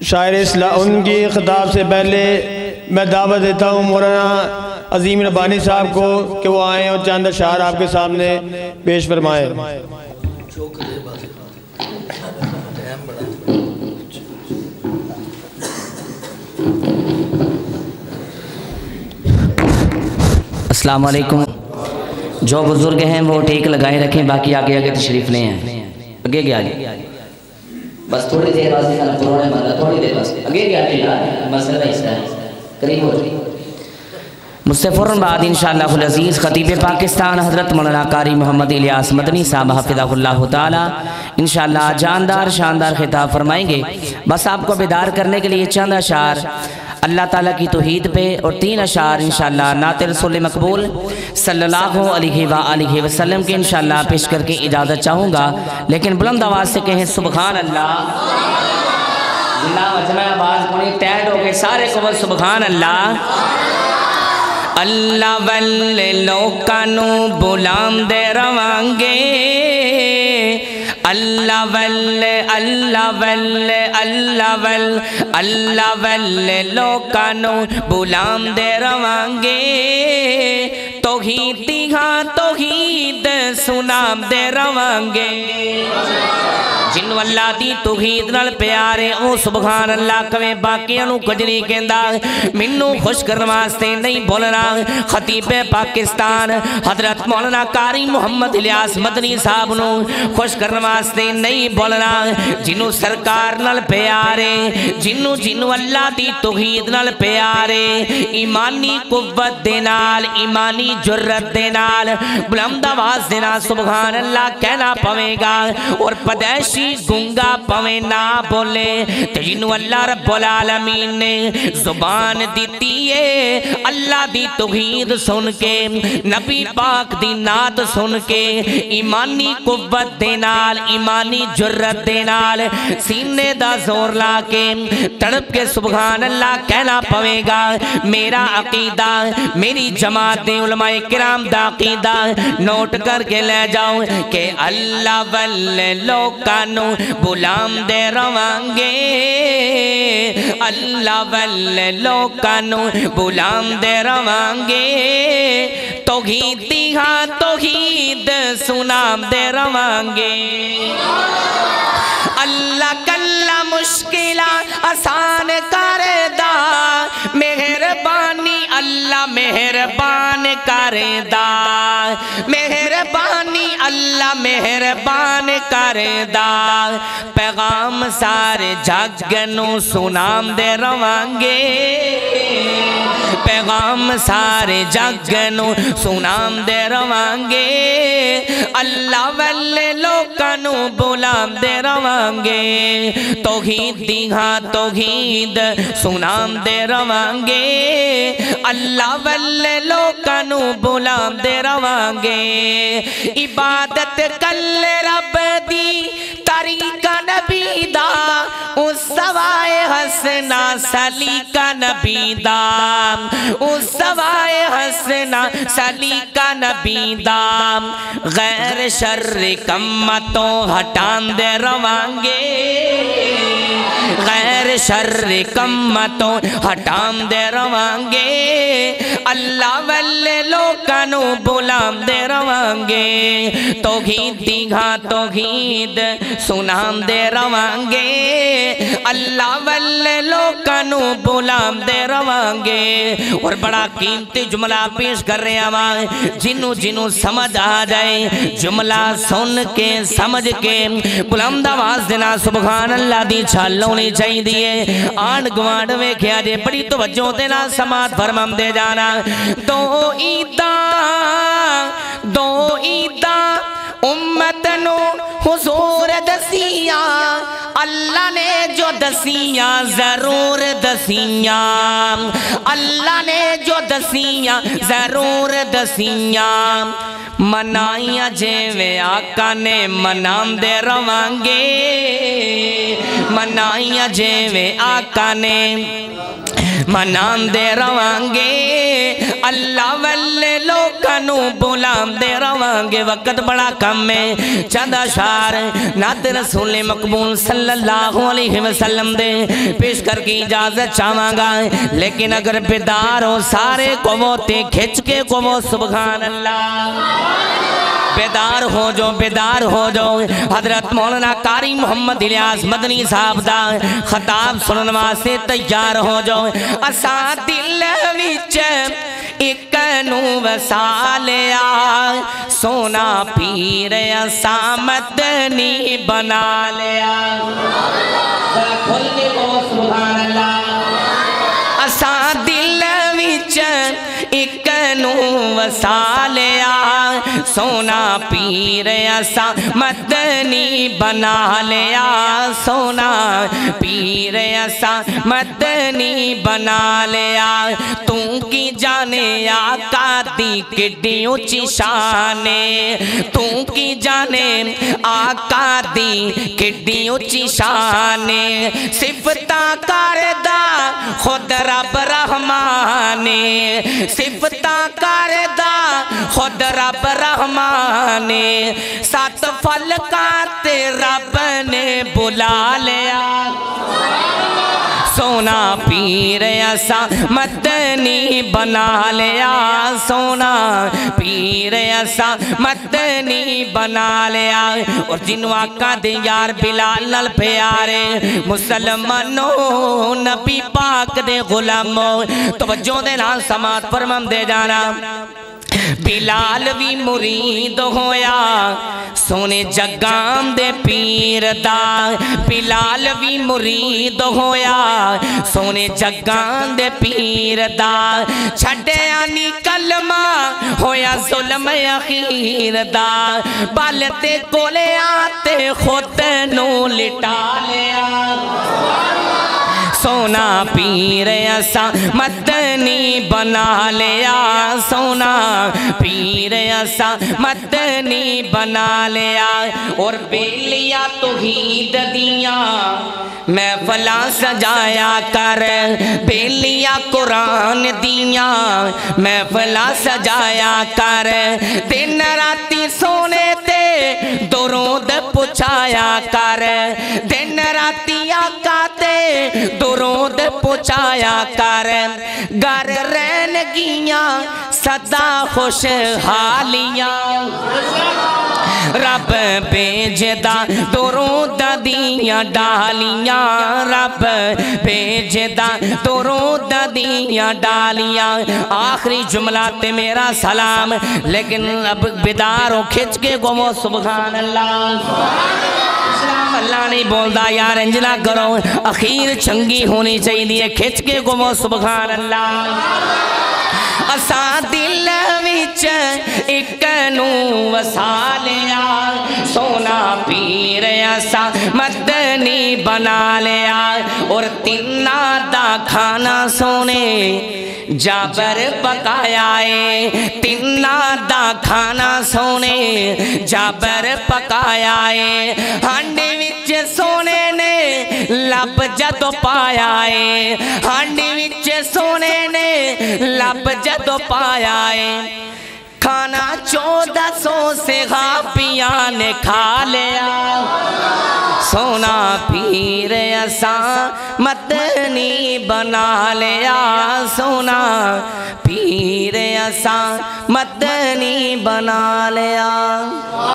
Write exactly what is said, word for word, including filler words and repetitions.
شاعر اسلام ان کی خطاب سے پہلے میں دعوت دیتا ہوں مولانا عظیم ربانی صاحب کو کہ وہ آئیں اور چند اشعار آپ کے سامنے پیش فرمائیں۔ السلام علیکم۔ جو بزرگ ہیں وہ ٹیک لگائے رکھیں، باقی آگے آگے تشریف لے ہیں، آگے گیا آگے بس تھوڑی دیر بازی کا پرونے مانا تھوڑی دیر بس آگے گیا آگے مسئلہ اس ہے قریب ہو جائے۔ مستفرن بعد انشاءاللہ العزیز خطیب پاکستان حضرت مولانا قاری محمد الیاس مدنی صاحب حفظہ اللہ تعالی انشاءاللہ جاندار شاندار خطاب فرمائیں گے۔ بس آپ کو بیدار کرنے کے لیے چند اشعار اللہ تعالیٰ کی توحید پہ اور تین اشعار انشاءاللہ نعت رسول مقبول صلی اللہ علیہ وآلہ وسلم کے انشاءاللہ پیش کر کے اجازت چاہوں گا، لیکن بلند آواز سے کہیں سبحان اللہ۔ زندہ مجمع آواز کنی تیڈ ہو گئے سارے کو سبحان اللہ۔ اللہ والے لوکانو بلام دے روانگے، اللہ والے اللہ والے اللہ والے اللہ والے لوکانو بلام دے روانگے، توحید ہاں توحید سنام دے روانگے، جنو اللہ دی توحید نال پیارے او سبحان اللہ کویں باقیاں نو کجری کہندا منو خوش کرن واسطے نہیں بولنا۔ خطیب پاکستان حضرت مولانا قاری محمد الیاس مدنی صاحب نو خوش کرن واسطے نہیں بولنا، جنو سرکار نال پیارے، جنو جنو اللہ دی توحید نال پیارے، ایمانی قوت دے نال ایمانی جرت دے نال بلند آواز دے نال سبحان اللہ کہنا پوے گا، اور پدیشی گنگا پویں نہ بولے، تو جنو اللہ رب العالمین نے زبان دیتی ہے اللہ دی توحید سن کے، نبی پاک دی نعت سن کے، ایمانی قوت دے نال ایمانی جرت دے نال سینے دا زور لا کے تڑپ کے سبحان اللہ کہنا پوے گا۔ میرا عقیدہ میری جماعت علماء کرام دا عقیدہ نوٹ کر کے لے جاؤ کہ اللہ والے لوکانو بلام دے روانگے، اللہ والے لوکانو بلام دے روانگے، توحید ہاں توحید سنام دے روانگے، اللہ کلا مشکلہ آسان کر دا، مہربانی اللہ مہربان کر دا، مہربانی اللہ مہربان کر دا، پیغام سارے جگ نو سنام دے روانگے، پیغام سارے جگ نو سنام دے روانگے، اللہ والے لوکانو بلام دے روانگے، توحید دی ہاں توحید سنام دے روانگے، اللہ والے لوکانو بلام دے روانگے، عبادت کل رب دی طریقہ نبی دا، اس سوائے حسنا سلیقہ نبی دا، اس سوائے حسنا سلیقہ نبی دا، غیر شر کمتوں ہٹان دے روانگے، غیر شر کمتوں ہٹان دے روانگے، اللہ والے لوکانو بلام دے روانگے، توحید دی ہاں توحید سنام دے روانگے، اللہ والے لوکانو بلام دے روانگے۔ اور بڑا قیمتی جملہ پیش کر رہے ہیں، جنو جنو سمجھ آ جائے جملہ سن کے سمجھ کے بلند آواز دینا سبحان اللہ دی چھال ہونی چاہی دیئے، آن گوانڈ میں کیا جے بڑی توجہ دینا سماعت فرمم دے جانا۔ دو عیداں دو عیداں امت نو حضور دسیاں، اللہ نے جو دسیاں ضرور دسیاں، دسیاں اللہ نے جو دسیاں ضرور دسیاں منائیاں جیویں آقا نے منام دے روانگے منائیاں جیویں آقا نے منام دے روانگے اللہ والے لوکانو بلام دے روانگے وقت بڑا کم ہے چند اشعار نعت رسول مقبول صلی اللہ علیہ وسلم دے پیش کر کی اجازت چاہاں لیکن اگر بیدار ہو سارے قوتیں کھچ کے قوت سبحان اللہ بیدار ہو جو بیدار ہو جو حضرت مولانا قاری محمد الیاس مدنی صاحب دا خطاب سنن واسطے تیار ہو جو اساں دل وچ ایک نو وسالیا سونا پیر اساں مدنی بنا لیا کھل کے بولو سبحان اللہ اساں دل وچ ایک نو وسالیا سونا پیر اساں مدنی بنا لیا سونا پیر اساں مدنی بنا لیا تو کی جانے آقا دی کڈی اونچی شانے تو کی جانے آقا دی کڈی اونچی شانے صفتاں کردہ خود رب رحمانے صفتاں کردہ خود رب رحمانے سات فلکات رب نے بلا لیا سونا پیر اساں مدنی بنا لیا سونا پیر اساں مدنی بنا لیا اور جنو آقا دے یار بلال نال پیارے مسلمانوں نبی پاک دے غلاموں توجہ دے نال سماعت فرمان دے جانا بلال بھی مرید ہویا سونے جگام دے پیر دا بلال بھی مرید ہویا سونے جگام دے پیر دا چھڑے آنی کلمہ ہویا ظلم اخیر دا بالتے کولے آتے خود نو لٹا لیا سونا پیر اساں مدنی بنا لیا سونا پیر اساں مدنی بنا لیا اور بیلیا توحید دیاں محفلاں سجایا کر بیلیا قرآن دیاں محفلاں سجایا کر دن راتی سونے تے درود پچھایا کر دن راتی آقا تے درود پچھایا کر گر رہن گیاں صدا خوش حالیاں رب بیجدہ درود دیاں ڈالیاں رب بیجدہ درود دیاں ڈالیاں آخری جملہ تے میرا سلام لیکن اب بیداروں کھچ کے گو سبحان اللہ اسلام اللہ نہیں بولدا یار انجنا کرو اخیر چنگی ہونی چاہیے کھچ کے گو سبحان اللہ اساں دل وچ ایک نو وسالیا سونا پیر اساں مدنی بنا لیا اور تینا دا کھانا سونے جابر پکایا ہے تینا دا کھانا سونے جابر پکایا ہے ہانڈی وچ سونے نے لب جدو پایا ہے ہانڈی وچ سونے نے لب جدو پایا ہے کھانا چودہ سو سے غاپیاں نے کھا لیا سونا پیر اساں مدنی بنا لیا سونا پیر اساں مدنی بنا لیا